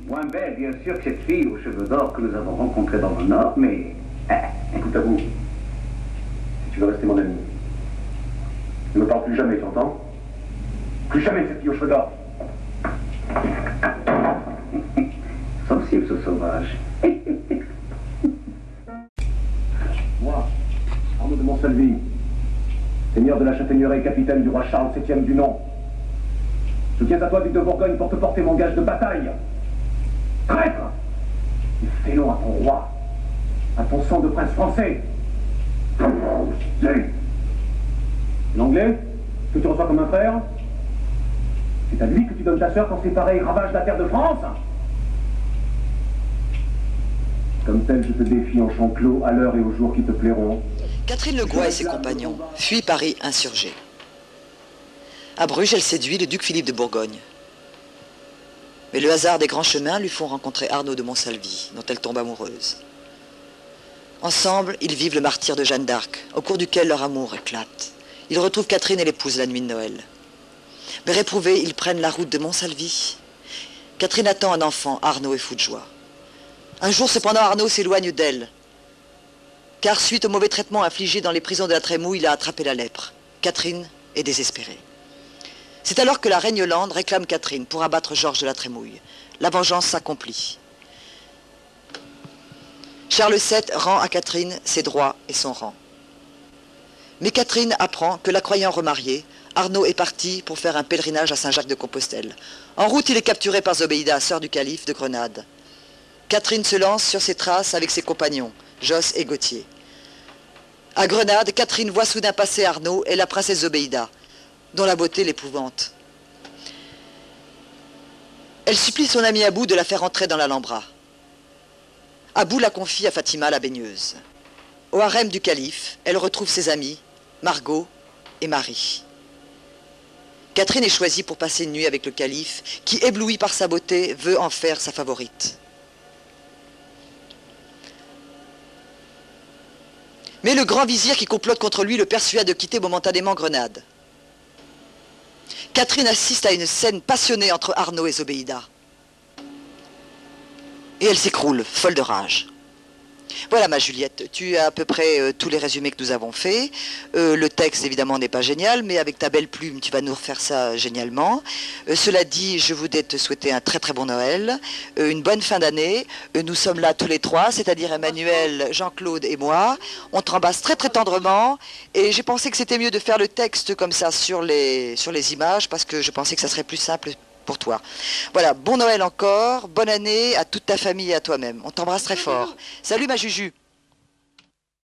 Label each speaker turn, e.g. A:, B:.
A: Moins belle, bien sûr, que cette fille aux cheveux d'or que nous avons rencontrée dans le Nord, mais...
B: Écoute à vous. Si tu veux rester mon ami, ne me parle plus jamais, tu entends? Plus jamais de cette fille aux cheveux d'or.
A: Sensible, ce sauvage.
B: Moi, Arnaud de Montsalvi, seigneur de la Châtaigneraie, capitaine du roi Charles VII du nom. Je tiens à toi, duc de Bourgogne, pour te porter mon gage de bataille. Traître! Et fais-le à ton roi, à ton sang de prince français. L'anglais, que tu reçois comme un frère, c'est à lui que tu donnes ta sœur quand ces pareils ravagent la terre de France. Comme tel, je te défie en champ clos à l'heure et au jour qui te plairont.
C: Catherine Legoix et ses compagnons fuient Paris insurgés. À Bruges, elle séduit le duc Philippe de Bourgogne. Mais le hasard des grands chemins lui font rencontrer Arnaud de Montsalvi, dont elle tombe amoureuse. Ensemble, ils vivent le martyre de Jeanne d'Arc, au cours duquel leur amour éclate. Ils retrouvent Catherine et l'épouse la nuit de Noël. Mais réprouvés, ils prennent la route de Montsalvi. Catherine attend un enfant, Arnaud est fou de joie. Un jour, cependant, Arnaud s'éloigne d'elle, car suite au mauvais traitement infligé dans les prisons de la Trémouille, il a attrapé la lèpre. Catherine est désespérée. C'est alors que la reine Yolande réclame Catherine pour abattre Georges de la Trémouille. La vengeance s'accomplit. Charles VII rend à Catherine ses droits et son rang. Mais Catherine apprend que la croyant remariée, Arnaud est parti pour faire un pèlerinage à Saint-Jacques-de-Compostelle. En route, il est capturé par Zobéida, sœur du calife de Grenade. Catherine se lance sur ses traces avec ses compagnons, Josse et Gauthier. À Grenade, Catherine voit soudain passer Arnaud et la princesse Zobéida, dont la beauté l'épouvante. Elle supplie son ami Abou de la faire entrer dans l'Alhambra. Abou la confie à Fatima la baigneuse. Au harem du calife, elle retrouve ses amis, Margot et Marie. Catherine est choisie pour passer une nuit avec le calife, qui, ébloui par sa beauté, veut en faire sa favorite. Mais le grand vizir qui complote contre lui le persuade de quitter momentanément Grenade. Catherine assiste à une scène passionnée entre Arnaud et Zobéida. Et elle s'écroule, folle de rage. Voilà ma Juliette, tu as à peu près tous les résumés que nous avons faits. Le texte évidemment n'est pas génial, mais avec ta belle plume, tu vas nous refaire ça génialement. Cela dit, je voudrais te souhaiter un très très bon Noël, une bonne fin d'année. Nous sommes là tous les trois, c'est-à-dire Emmanuel, Jean-Claude et moi. On t'embrasse très très tendrement et j'ai pensé que c'était mieux de faire le texte comme ça sur les images parce que je pensais que ça serait plus simple pour toi. Voilà, bon Noël encore, bonne année à toute ta famille et à toi-même. On t'embrasse très fort. Salut ma Juju.